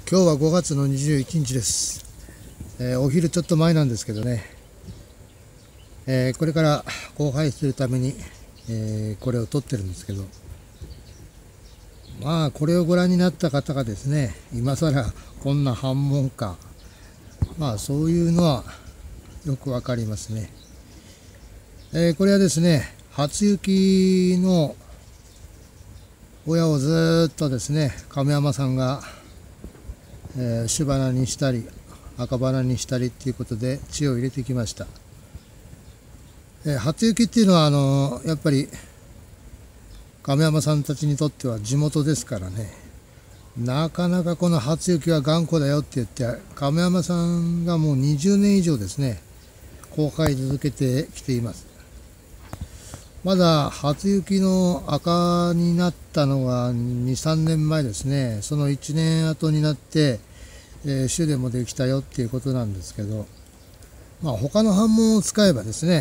今日は5月の21日です。お昼ちょっと前なんですけどね、これから交配するために、これを撮ってるんですけど、まあこれをご覧になった方がですね、今更こんな繁忙か、まあそういうのはよくわかりますね。これはですね、初雪の親をずーっとですね、亀山さんが朱花にしたり赤花にしたりっていうことで血を入れてきました。初雪っていうのはやっぱり亀山さんたちにとっては地元ですからね、なかなかこの初雪は頑固だよって言って亀山さんがもう20年以上ですね公開続けてきています。まだ初雪の赤になったのが 2,3 年前ですね。その1年後になって種でもできたよっていうことなんですけど、まあ他の斑紋を使えばですね、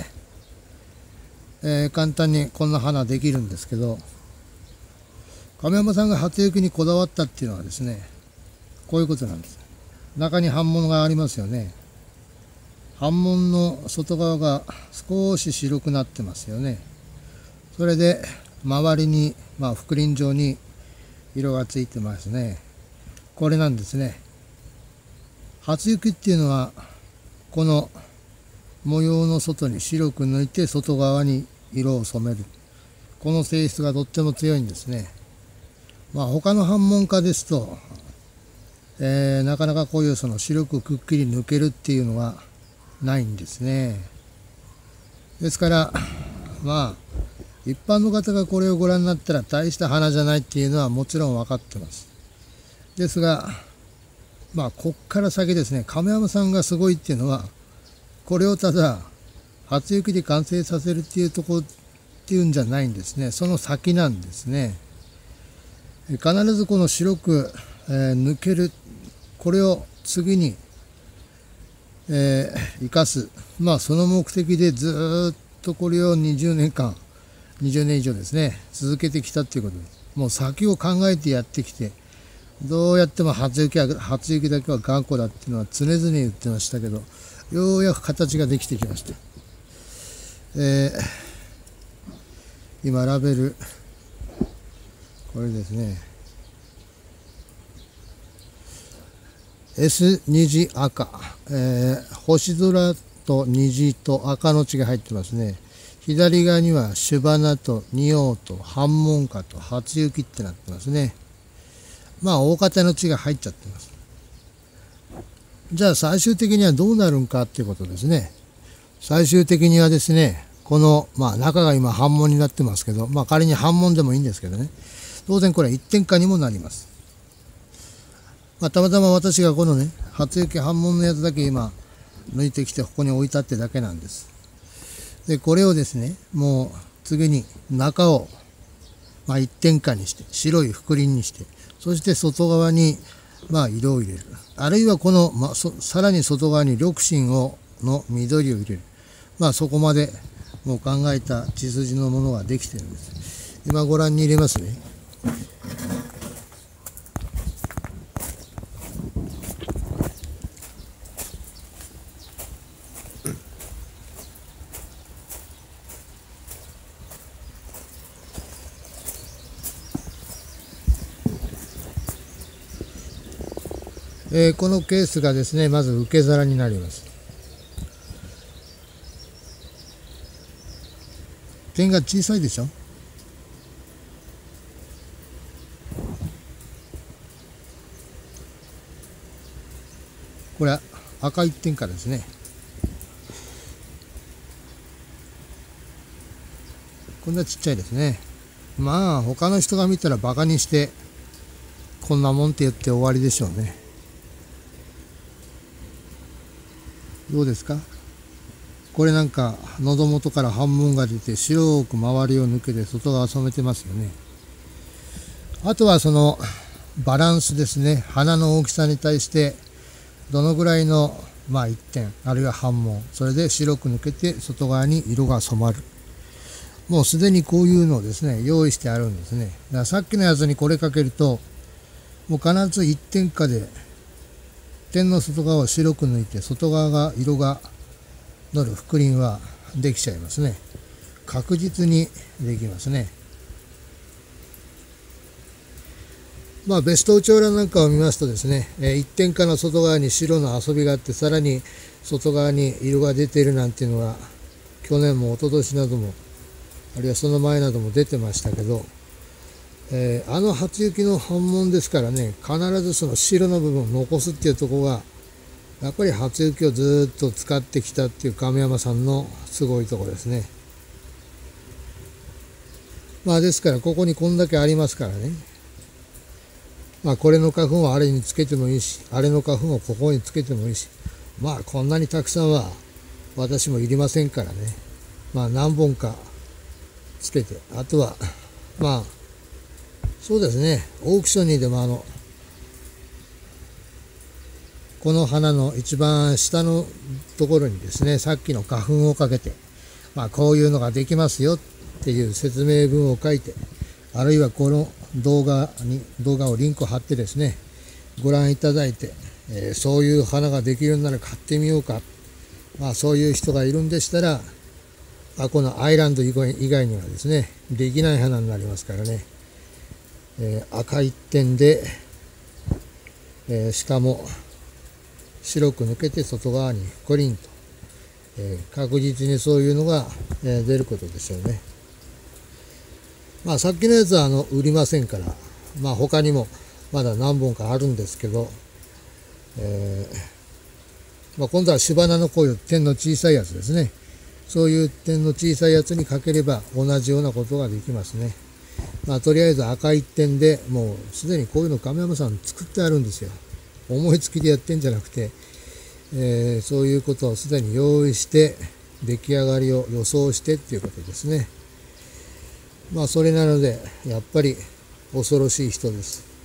簡単にこんな花できるんですけど、亀山さんが初雪にこだわったっていうのはですね、こういうことなんです。中に斑紋がありますよね。斑紋の外側が少し白くなってますよね。それで周りに覆輪状に色がついてますね。これなんですね。初雪っていうのはこの模様の外に白く抜いて外側に色を染める、この性質がとっても強いんですね。他の斑紋科ですと、なかなかこういうその白くくっきり抜けるっていうのはないんですね。ですから一般の方がこれをご覧になったら大した花じゃないっていうのはもちろん分かってます。ですがこっから先ですね、亀山さんがすごいっていうのは、これをただ初雪で完成させるっていうところっていうんじゃないんですね。その先なんですね。必ずこの白く、抜ける、これを次に、生かす、その目的でずーっとこれを20年以上ですね続けてきたっていうことです。もう先を考えてやってきて、どうやっても初雪だけは頑固だっていうのは常々言ってましたけど、ようやく形ができてきまして、今ラベルこれですね、 S 虹赤、星空と虹と赤の血が入ってますね。左側には朱花と仁王と斑紋花と初雪ってなってますね。大方の血が入っちゃってます。じゃあ最終的にはどうなるんかっていうことですね。最終的にはですね、この、中が今斑紋になってますけど、仮に斑紋でもいいんですけどね、当然これは一点化にもなります。たまたま私がこのね、初雪斑紋のやつだけ今抜いてきてここに置いたってだけなんです。で、これをですね、もう次に中を一点化にして、白い覆輪にして、そして外側に色を入れる。あるいはこの、さらに外側に緑芯の緑を入れる。そこまでもう考えた血筋のものができているんです。今ご覧に入れますね。このケースがですね、まず受け皿になります。点が小さいでしょ。これは赤一点化ですね。こんなちっちゃいですね。他の人が見たらバカにしてこんなもんって言って終わりでしょうね。どうですか。これなんか喉元から斑紋が出て白く周りを抜けて外側染めてますよね。あとはそのバランスですね。花の大きさに対してどのぐらいの一点あるいは斑紋、それで白く抜けて外側に色が染まる。もうすでにこういうのをですね用意してあるんですね。だからさっきのやつにこれかけるともう必ず一点化で点の外側を白く抜いて、外側が色が乗る覆輪はできちゃいますね。確実にできますね。ベストウチョウラなんかを見ますとですね、一点化の外側に白の遊びがあって、さらに外側に色が出ているなんていうのが、去年も一昨年なども、あるいはその前なども出てましたけど、あの初雪の反紋ですからね、必ずその白の部分を残すっていうところが、やっぱり初雪をずっと使ってきたっていう亀山さんのすごいところですね。ですから、ここにこんだけありますからね。これの花粉をあれにつけてもいいし、あれの花粉をここにつけてもいいし、こんなにたくさんは私もいりませんからね。何本かつけて、あとは、そうですね、オークションにでもこの花の一番下のところにですね、さっきの花粉をかけて、こういうのができますよっていう説明文を書いて、あるいはこの動画をリンク貼ってですね、ご覧いただいて、そういう花ができるなら買ってみようか。そういう人がいるんでしたら、このアイランド以外にはですね、できない花になりますからね。赤一点で、しかも白く抜けて外側にコリンと、確実にそういうのが、出ることですよね。さっきのやつは売りませんから、他にもまだ何本かあるんですけど、今度はシュバナのこういう点の小さいやつですね。そういう点の小さいやつにかければ同じようなことができますね。とりあえず赤一点でもうすでにこういうの亀山さん作ってあるんですよ。思いつきでやってんじゃなくて、そういうことをすでに用意して出来上がりを予想してっていうことですね。それなのでやっぱり恐ろしい人です。